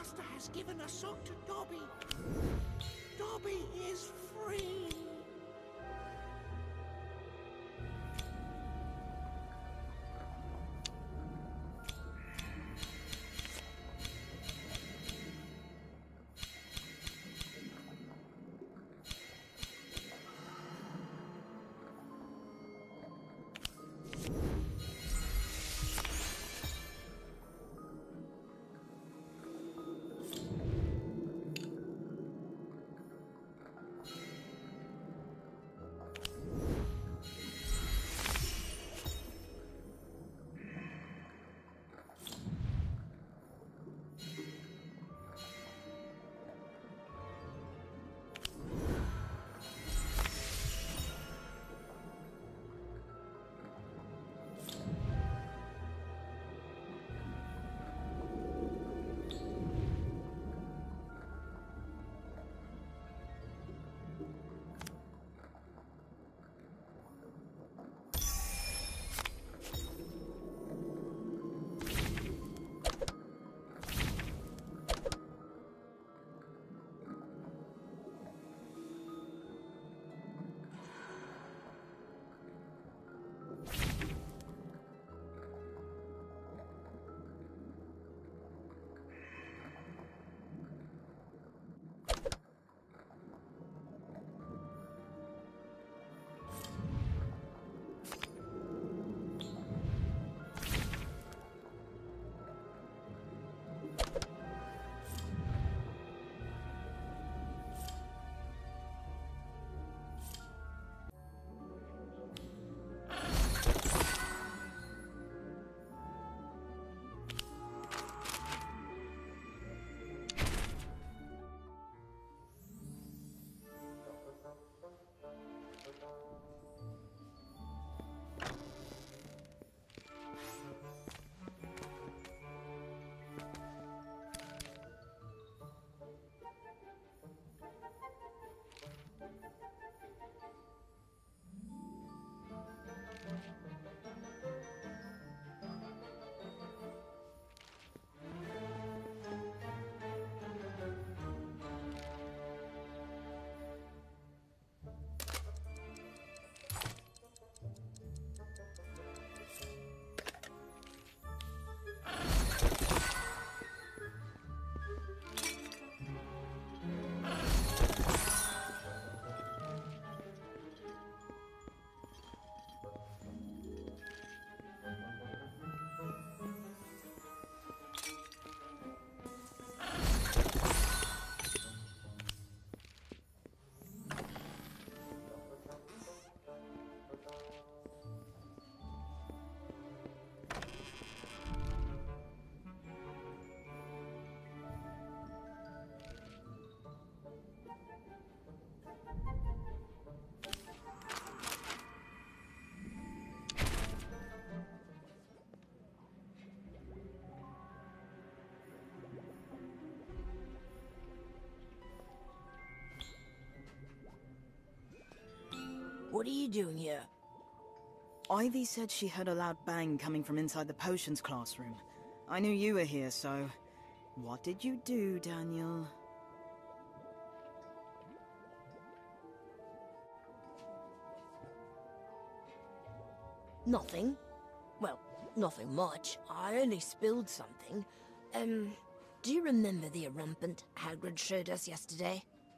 master has given a sock to Dobby. Dobby is free. What are you doing here? Ivy said she heard a loud bang coming from inside the potions classroom. I knew you were here, so... What did you do, Daniel? Nothing. Well, nothing much. I only spilled something. Do you remember the erumpent Hagrid showed us yesterday?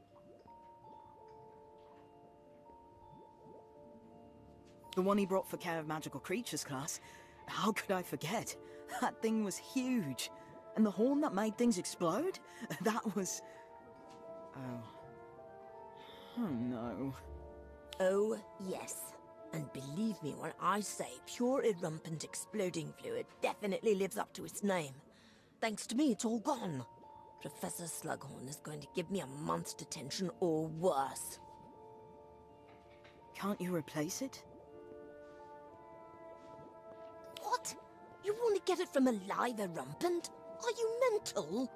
The one he brought for Care of Magical Creatures class? How could I forget? That thing was huge. And the horn that made things explode? That was... Oh. Oh no. Oh, yes. And believe me when I say pure erumpent exploding fluid definitely lives up to its name. Thanks to me, it's all gone. Professor Slughorn is going to give me a month's detention or worse. Can't you replace it? What? You want to get it from a live erumpent? Are you mental?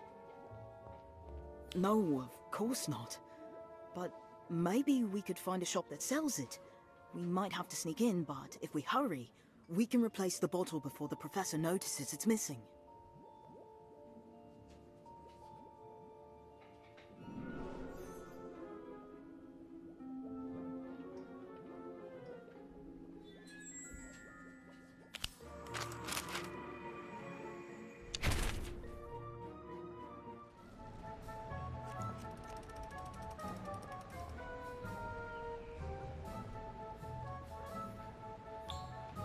No, of course not. But maybe we could find a shop that sells it. We might have to sneak in, but if we hurry, we can replace the bottle before the professor notices it's missing.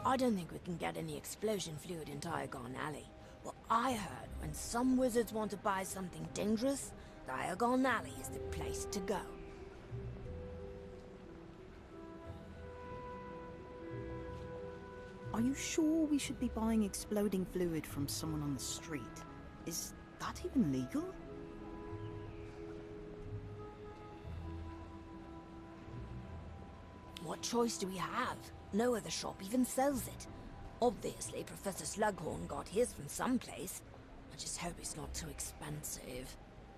I don't think we can get any explosion fluid in Diagon Alley. Well, I heard when some wizards want to buy something dangerous, Diagon Alley is the place to go. Are you sure we should be buying exploding fluid from someone on the street? Is that even legal? What choice do we have? No other shop even sells it. Obviously, Professor Slughorn got his from someplace. I just hope it's not too expensive.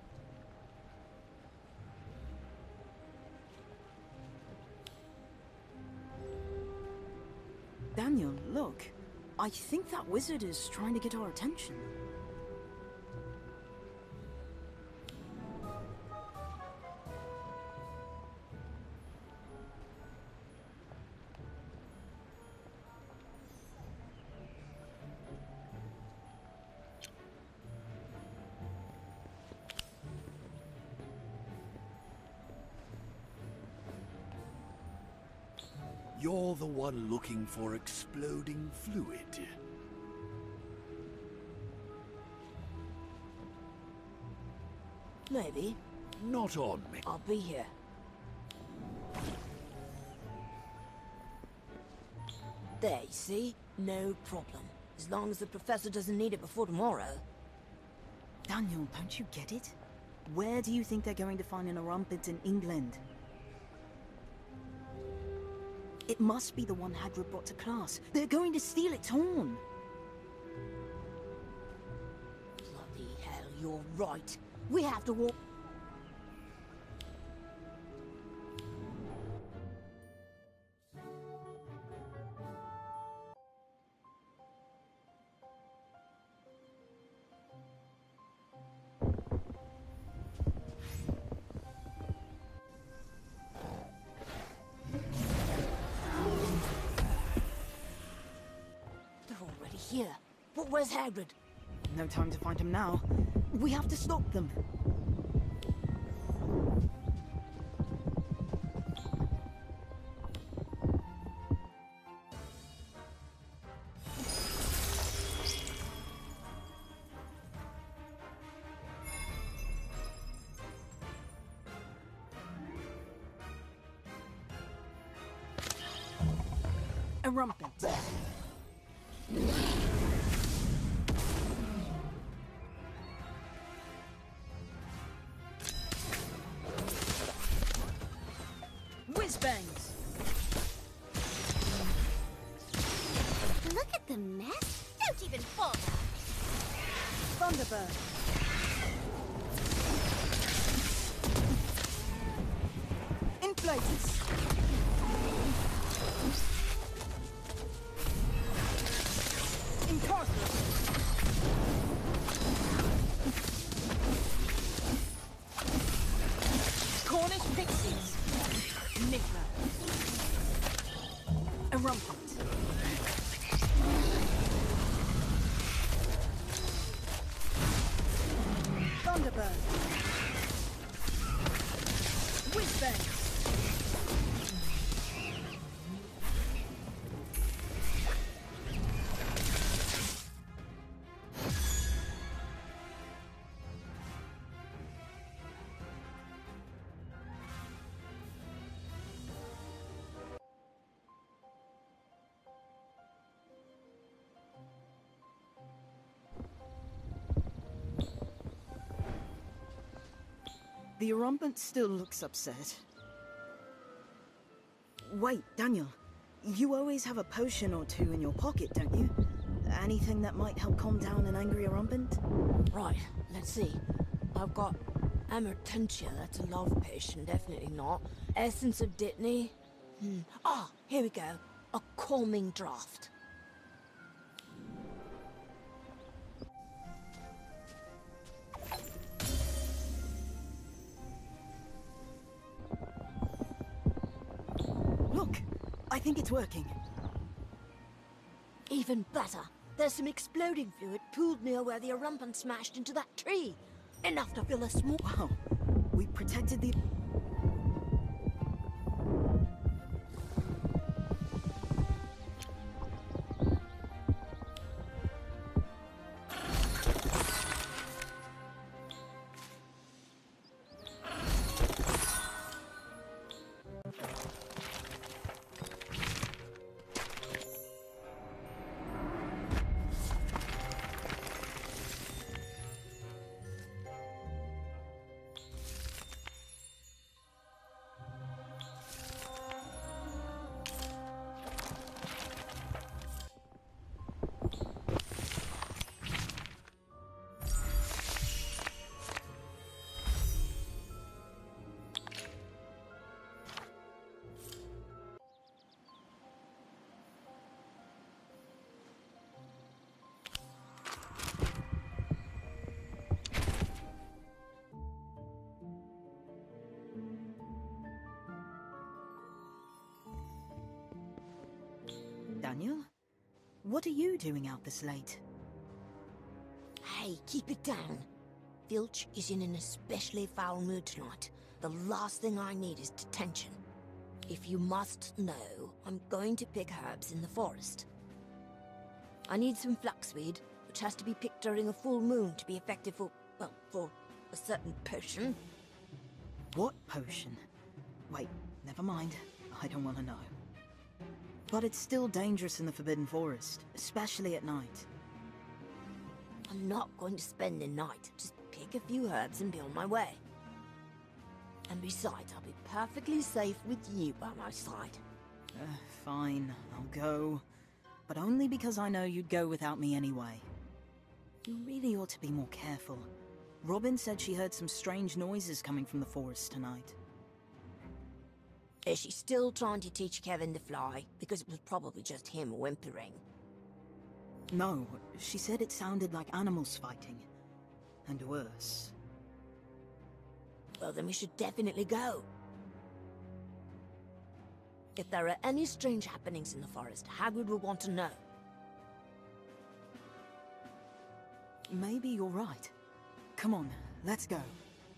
Daniel, look. I think that wizard is trying to get our attention. You're the one looking for exploding fluid. Maybe. Not on me. I'll be here. There, you see? No problem. As long as the professor doesn't need it before tomorrow. Daniel, don't you get it? Where do you think they're going to find an Erumpent in England? It must be the one Hagrid brought to class. They're going to steal its horn. Bloody hell, you're right. We have to walk... They're already here. But where's Hagrid? No time to find him now. We have to stop them. Erumpent. Whiz-bangs! Look at the mess. Don't even bother. Thunderbird! Inflatus! Incarcerate! Cornish Pixies! Niffler! Erumpent! Thunderbird! Whiz-bangs! The Erumpent still looks upset. Wait, Daniel. You always have a potion or two in your pocket, don't you? Anything that might help calm down an angry Erumpent? Right, let's see. I've got Amortentia, that's a love potion, definitely not. Essence of Dittany. Ah, here we go. A calming draft. Look! I think it's working. Even better. There's some exploding fluid pooled near where the Erumpent smashed into that tree. Enough to fill a small... Wow. We protected the... Daniel? What are you doing out this late? Hey, keep it down. Filch is in an especially foul mood tonight. The last thing I need is detention. If you must know, I'm going to pick herbs in the forest. I need some flaxweed, which has to be picked during a full moon to be effective for, well, for a certain potion. What potion? Wait, never mind. I don't want to know. But it's still dangerous in the Forbidden Forest, especially at night. I'm not going to spend the night. Just pick a few herbs and be on my way. And besides, I'll be perfectly safe with you by my side. Fine, I'll go. But only because I know you'd go without me anyway. You really ought to be more careful. Robin said she heard some strange noises coming from the forest tonight. Is she still trying to teach Kevin to fly? Because it was probably just him whimpering. No, she said it sounded like animals fighting. And worse. Well, then we should definitely go. If there are any strange happenings in the forest, Hagrid will want to know. Maybe you're right. Come on, let's go.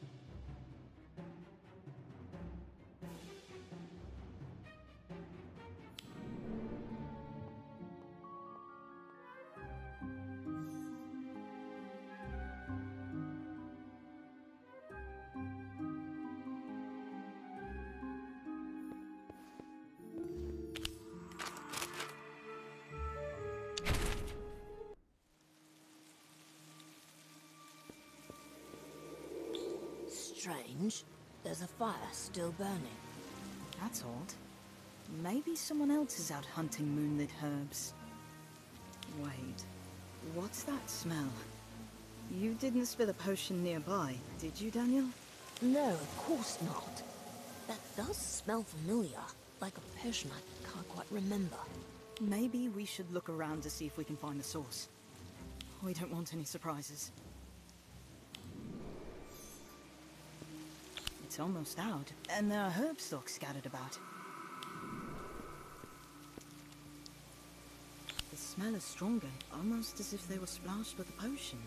Strange. There's a fire still burning. That's odd. Maybe someone else is out hunting moonlit herbs. Wait, what's that smell? You didn't spill a potion nearby, did you, Daniel? No, of course not. That does smell familiar, like a potion I can't quite remember. Maybe we should look around to see if we can find the source. We don't want any surprises. It's almost out, and there are herb stalks scattered about. The smell is stronger, almost as if they were splashed with a potion.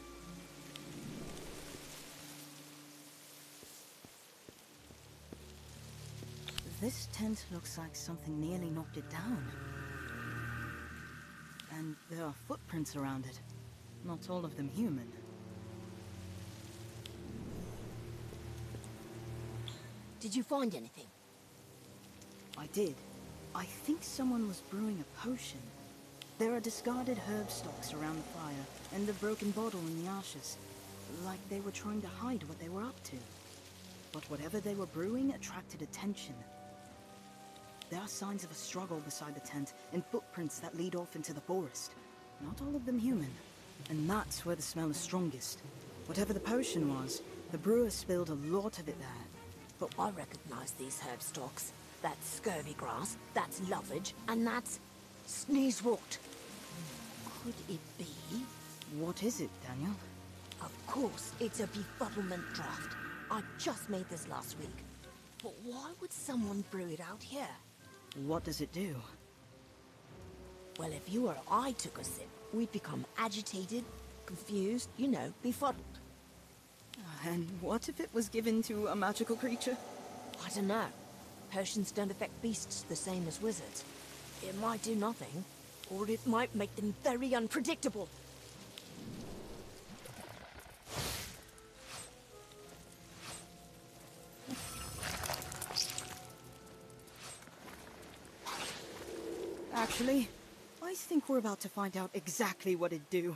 This tent looks like something nearly knocked it down. And there are footprints around it. Not all of them human. Did you find anything? I did. I think someone was brewing a potion. There are discarded herb stalks around the fire, and a broken bottle in the ashes. Like they were trying to hide what they were up to. But whatever they were brewing attracted attention. There are signs of a struggle beside the tent, and footprints that lead off into the forest. Not all of them human. And that's where the smell is strongest. Whatever the potion was, the brewer spilled a lot of it there. But I recognize these herb stalks. That's scurvy grass, that's lovage, and that's sneezewort. Could it be? What is it, Daniel? Of course, it's a befuddlement draft. I just made this last week. But why would someone brew it out here? What does it do? Well, if you or I took a sip, we'd become agitated, confused, you know, befuddled. And what if it was given to a magical creature? I don't know. Potions don't affect beasts the same as wizards. It might do nothing, or it might make them very unpredictable. Actually, I think we're about to find out exactly what it'd do.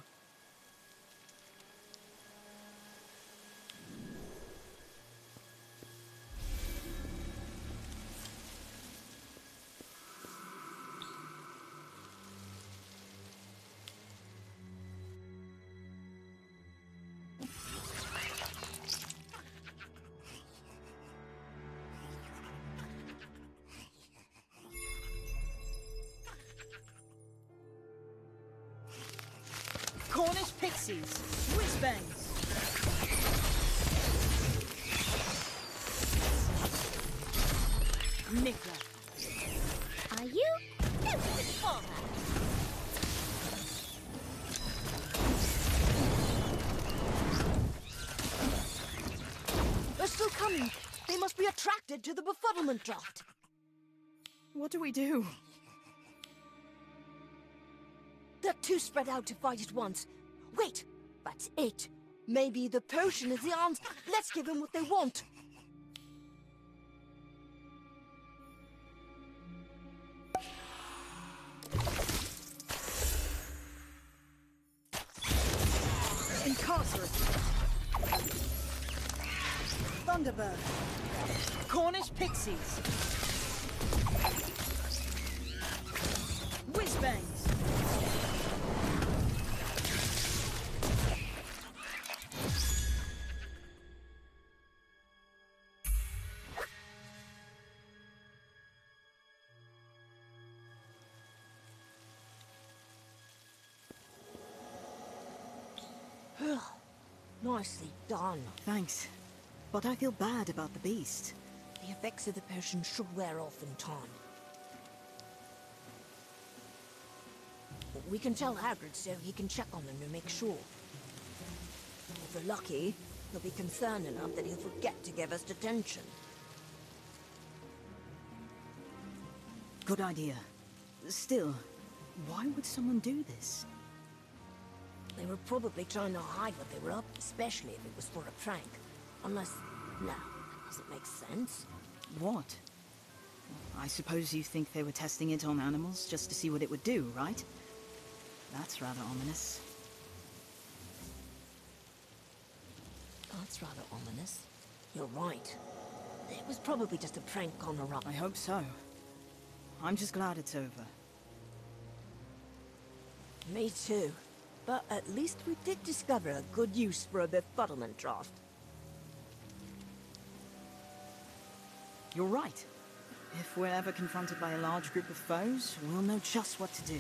Cornish pixies, whiz bangs. Nicola. Are you? This is for her. connected to the befuddlement draft. What do we do? They're too spread out to fight at once. Wait, that's it. Maybe the potion is the answer. Let's give them what they want. Incarcerate. Thunderbird. Cornish Pixies. Whizbangs. Nicely done. Thanks. But I feel bad about the beast. The effects of the potion should wear off in time. We can tell Hagrid so he can check on them to make sure. If we're lucky, he'll be concerned enough that he'll forget to give us detention. Good idea. Still, why would someone do this? They were probably trying to hide what they were up, especially if it was for a prank. Unless... no, that doesn't make sense. What? I suppose you think they were testing it on animals just to see what it would do, right? That's rather ominous. That's rather ominous. You're right. It was probably just a prank on a rock. I hope so. I'm just glad it's over. Me too. But at least we did discover a good use for a befuddlement draft. You're right. If we're ever confronted by a large group of foes, we'll know just what to do.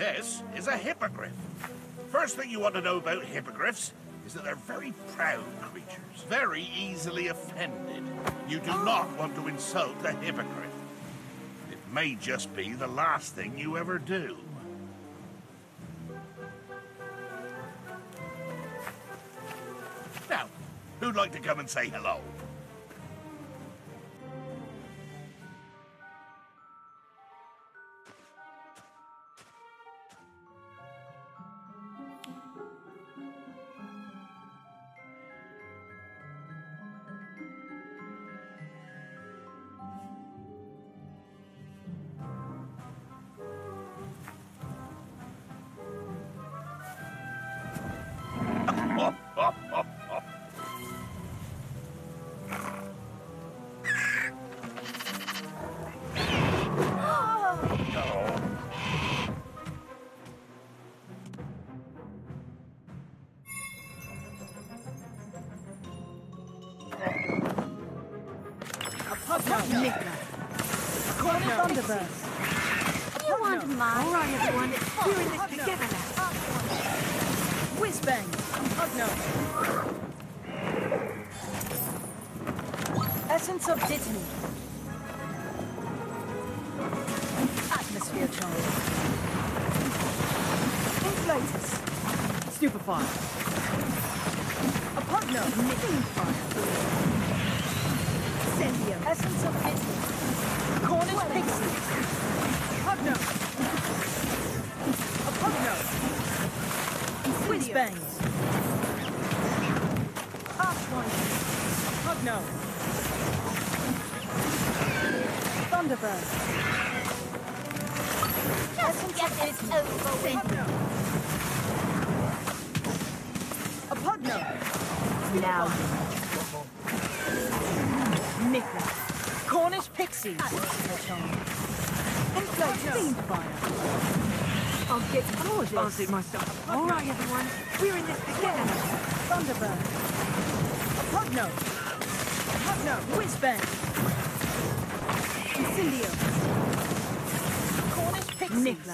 This is a hippogriff. First thing you want to know about hippogriffs is that they're very proud creatures, very easily offended. You do not want to insult a hippogriff. It may just be the last thing you ever do. Now, who'd like to come and say hello? Thunderburst. You want mine? All right, everyone. We're in this together now. Whiz-bang! Pugno! Essence of Dittany. Atmosphere charge. Inflatus. Stupefy. Apugno. Nicking fire. Incendio. Essence of Dittany. Cornish Pixie. Pugno. Apugno. Whiz-bangs. Archpoint. Pugno. Thunderburst. Just get this over with. Pugno. Apugno. Now, Nickla. Cornish Pixies. Inflate Fiendfire. I'll get advancing myself. All right, everyone. We're in this together now. Thunderbird. Apugno. Apugno. Whiz-bang. Incendio. Cornish Pixies. Nickla.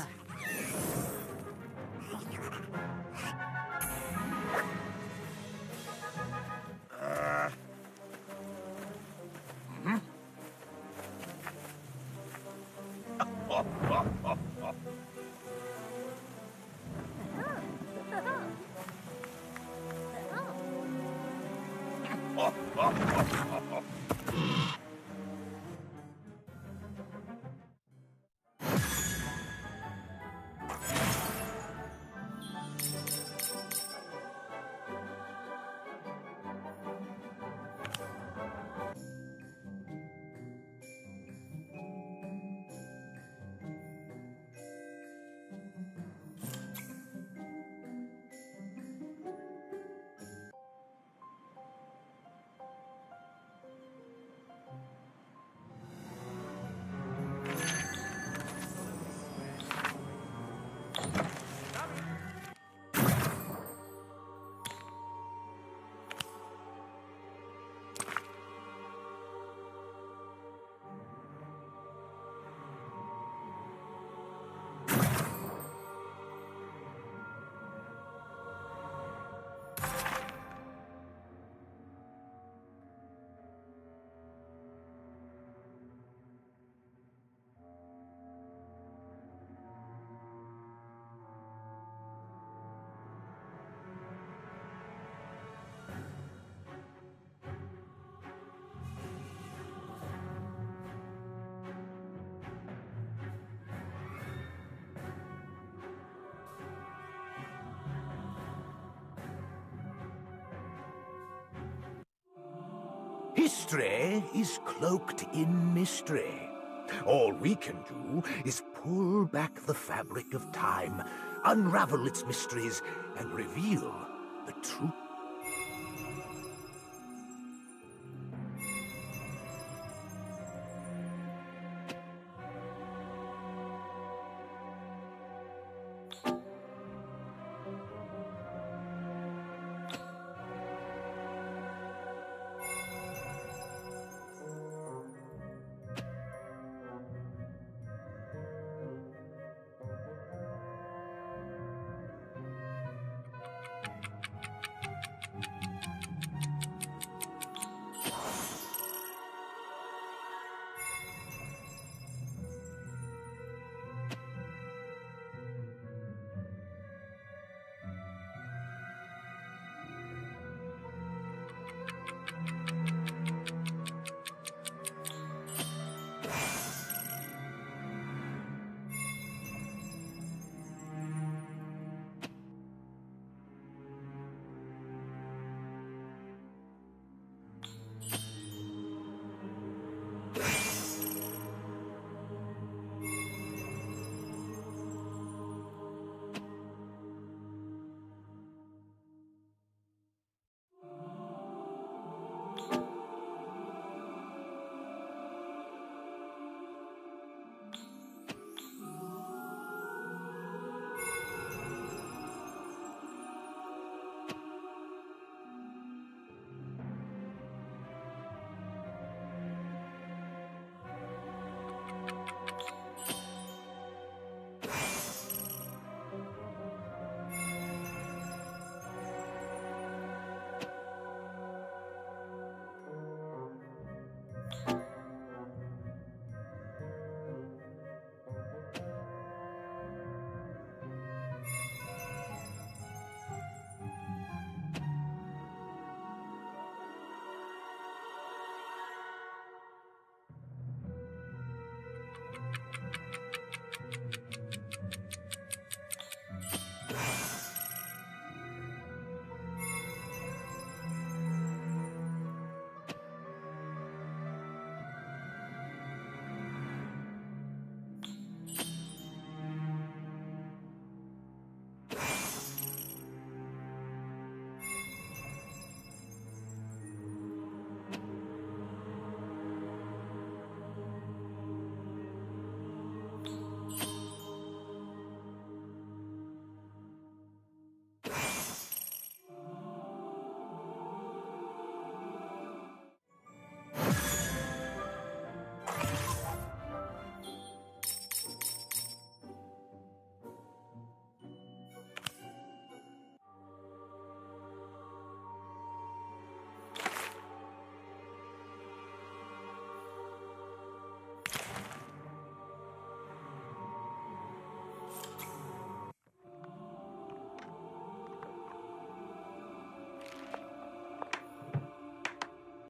History is cloaked in mystery. All we can do is pull back the fabric of time, unravel its mysteries, and reveal the truth.